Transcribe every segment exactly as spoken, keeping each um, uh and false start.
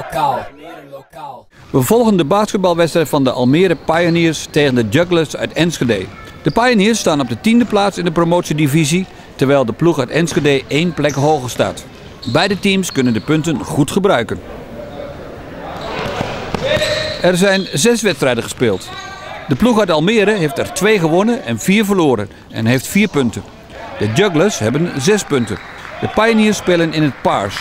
We volgen de basketbalwedstrijd van de Almere Pioneers tegen de Jugglers uit Enschede. De Pioneers staan op de tiende plaats in de promotiedivisie, terwijl de ploeg uit Enschede één plek hoger staat. Beide teams kunnen de punten goed gebruiken. Er zijn zes wedstrijden gespeeld. De ploeg uit Almere heeft er twee gewonnen en vier verloren en heeft vier punten. De Jugglers hebben zes punten. De Pioneers spelen in het paars.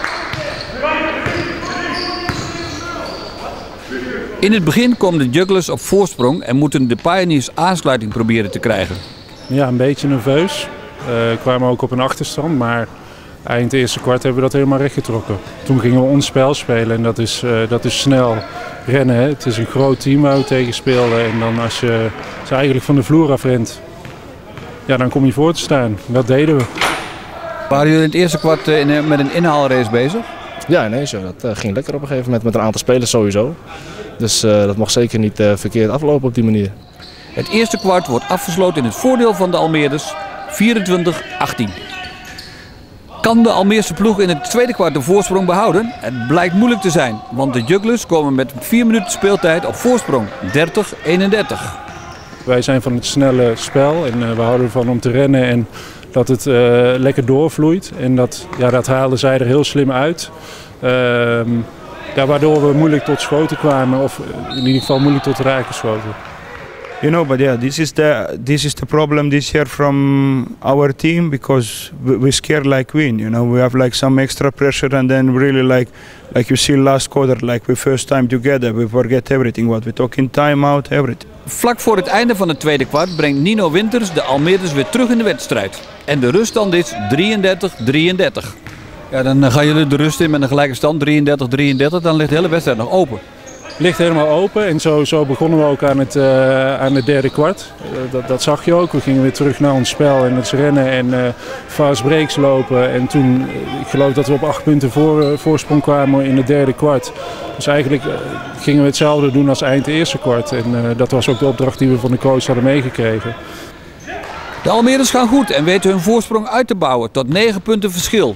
In het begin komen de Jugglers op voorsprong en moeten de Pioneers aansluiting proberen te krijgen. Ja, een beetje nerveus. We uh, kwamen ook op een achterstand, maar eind eerste kwart hebben we dat helemaal rechtgetrokken. Toen gingen we ons spel spelen en dat is, uh, dat is snel rennen. Hè. Het is een groot team waar we tegen speelden en dan als je ze eigenlijk van de vloer afrent, ja, dan kom je voor te staan. Dat deden we. Waren jullie in het eerste kwart uh, met een inhaalrace bezig? Ja, ineens. Ja. Dat uh, ging lekker op een gegeven moment met een aantal spelers sowieso. Dus uh, dat mocht zeker niet uh, verkeerd aflopen op die manier. Het eerste kwart wordt afgesloten in het voordeel van de Almeerders, vierentwintig achttien. Kan de Almeerse ploeg in het tweede kwart de voorsprong behouden? Het blijkt moeilijk te zijn, want de Jugglers komen met vier minuten speeltijd op voorsprong, dertig eenendertig. Wij zijn van het snelle spel en uh, we houden ervan om te rennen en dat het uh, lekker doorvloeit. En dat, ja, dat haalden zij er heel slim uit. Uh, ja, waardoor we moeilijk tot schoten kwamen, of in ieder geval moeilijk tot raken schoten. You know, but yeah, this is the this is the problem this year from our team because we, we scared like win. You know, we have like some extra pressure and then really like like you see last quarter, like we first time together, we forget everything what we talk in timeout, everything. Vlak voor het einde van het tweede kwart brengt Nino Winters de Almeerders weer terug in de wedstrijd. En de ruststand is drieëndertig drieëndertig. Ja, dan gaan jullie de rust in met een gelijke stand, drieëndertig drieëndertig, dan ligt de hele wedstrijd nog open. Ligt helemaal open en zo, zo begonnen we ook aan het, uh, aan het derde kwart. Uh, dat, dat zag je ook. We gingen weer terug naar ons spel en het rennen en uh, fast breaks lopen. En toen, uh, ik geloof dat we op acht punten voor, uh, voorsprong kwamen in het derde kwart. Dus eigenlijk uh, gingen we hetzelfde doen als eind eerste kwart. En uh, dat was ook de opdracht die we van de coach hadden meegekregen. De Almeerders gaan goed en weten hun voorsprong uit te bouwen tot negen punten verschil.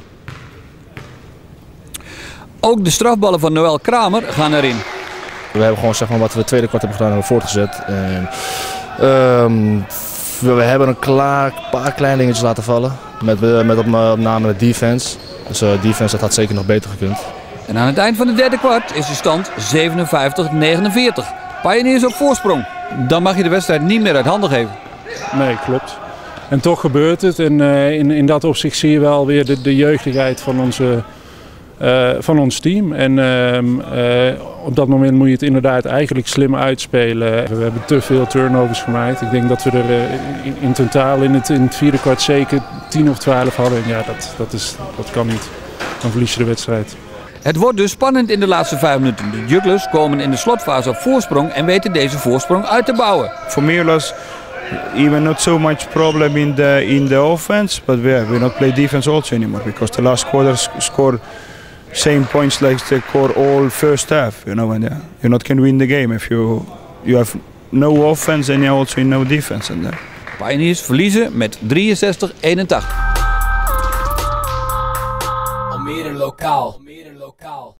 Ook de strafballen van Noël Kramer gaan erin. We hebben gewoon zeg maar, wat we het tweede kwart hebben gedaan, hebben we voortgezet. En, um, we, we hebben een klaar, paar kleine dingetjes laten vallen. Met, met op, op name de defense. Dus uh, defense dat had zeker nog beter gekund. En aan het eind van het derde kwart is de stand zevenenvijftig negenenveertig. Pioneers op voorsprong. Dan mag je de wedstrijd niet meer uit handen geven. Nee, klopt. En toch gebeurt het. En uh, in, in dat opzicht zie je wel weer de, de jeugdigheid van onze... Uh, van ons team. En uh, uh, op dat moment moet je het inderdaad eigenlijk slim uitspelen. We hebben te veel turnovers gemaakt. Ik denk dat we er uh, in, in totaal in het, in het vierde kwart zeker tien of twaalf hadden. En ja, dat, dat, is, dat kan niet. Dan verlies je de wedstrijd. Het wordt dus spannend in de laatste vijf minuten. De Jugglers komen in de slotfase op voorsprong en weten deze voorsprong uit te bouwen. For me, it was even not so much problem in the in the offense, but we we not play defense also anymore because the last quarter score same points like they score all first half, you know, and yeah, you not can win the game if you you have no offense and you also no defense. And uh. Pioneers verliezen met drieënzestig eenentachtig. Almere lokaal. Almere lokaal.